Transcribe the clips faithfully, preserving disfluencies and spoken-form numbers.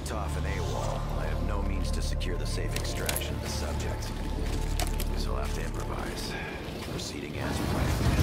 sent off an AWOL. I have no means to secure the safe extraction of the subject. So I'll have to improvise. Proceeding as planned.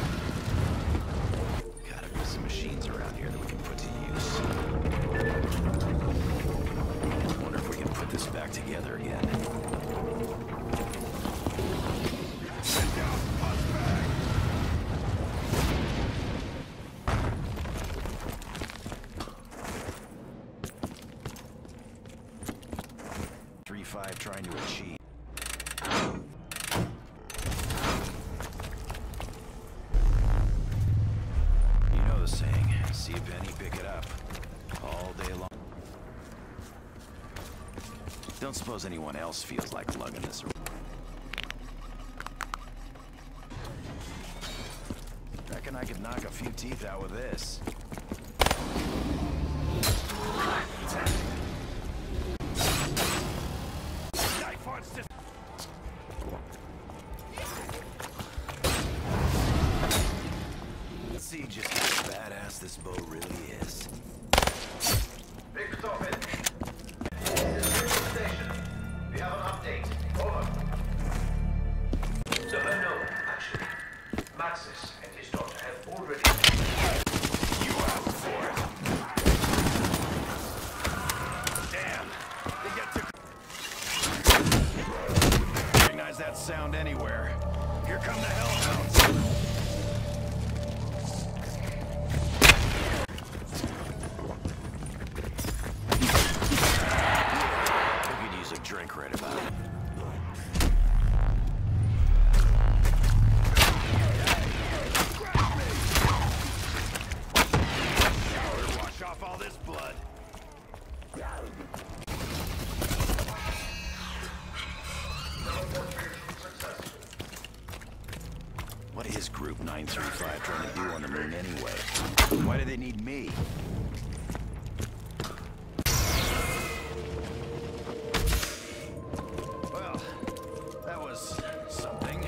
Gotta be some machines around here that we can put to use. Wonder if we can put this back together again. Send down Buzzbag! three five trying to achieve. You know the saying, see a penny, pick it up. All day long. Don't suppose anyone else feels like lugging this around. Reckon I could knock a few teeth out with this. Let's see just how badass this bow really is. Big stop it. This is Central Station. We have an update. Over. So, uh, no, actually. Maxis and his daughter have already... You asked for it. Damn. They get to... Recognize that sound anywhere. Here come the hellhounds. We could use a drink right about it. Wash off all this blood. What is Group nine three five trying to do on the moon anyway? Why do they need me? Well, that was something.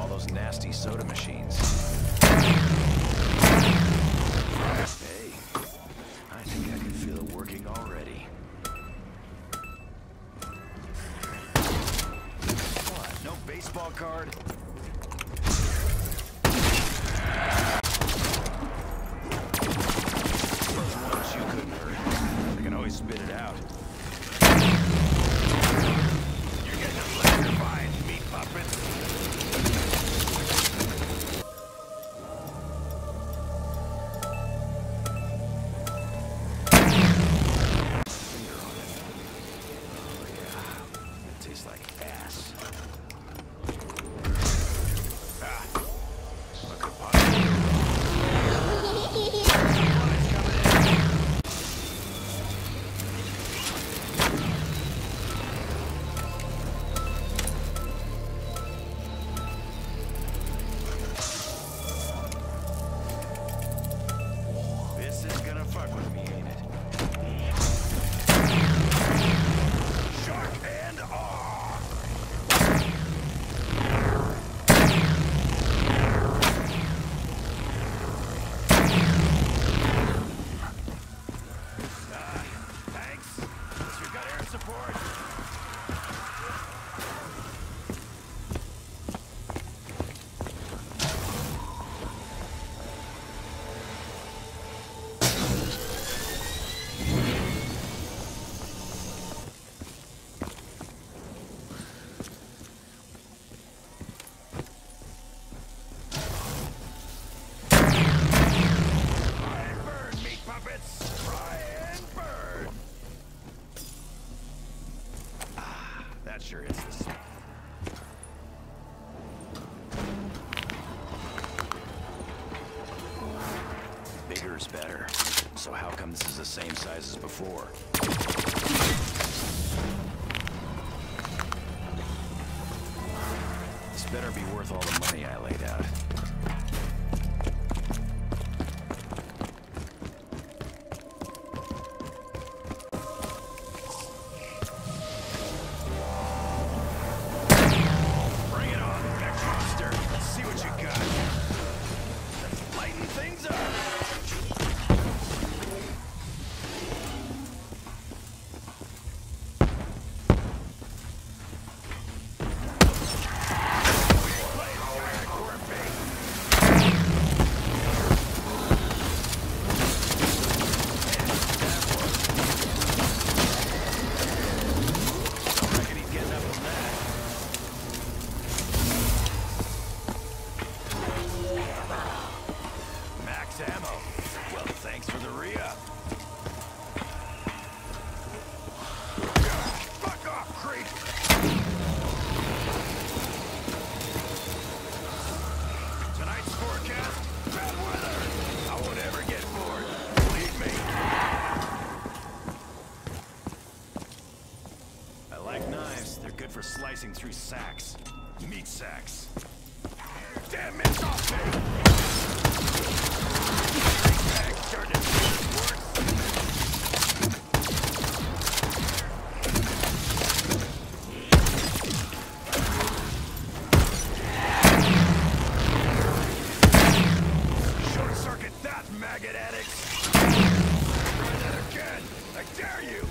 all those nasty soda machines. Hey, I think I can feel it working already. What, no baseball card? Those ones you couldn't hurt. I can always spit it out. You're getting electrified, meat puppet. Sure is this. Bigger is better. So how come this is the same size as before? This better be worth all the money I laid out. For slicing through sacks. Meat sacks. Damn it, off me! Starting to do this work. Short circuit that, maggot addicts! Try that again! I dare you!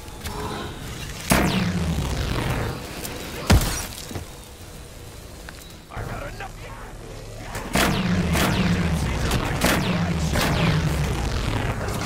Let's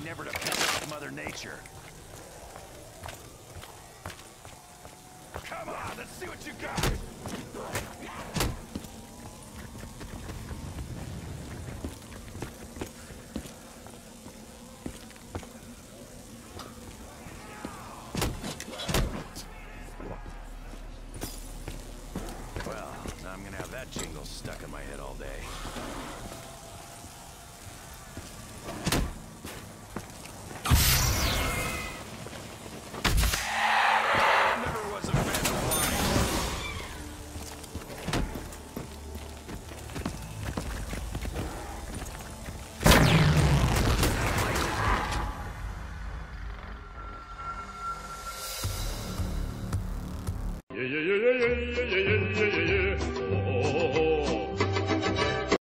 never to piss off Mother Nature. Come on, let's see what you got! Well, now I'm gonna have that jingle stuck in my head all day. Yeah, yeah, yeah, yeah, yeah, yeah, yeah, yeah, yeah.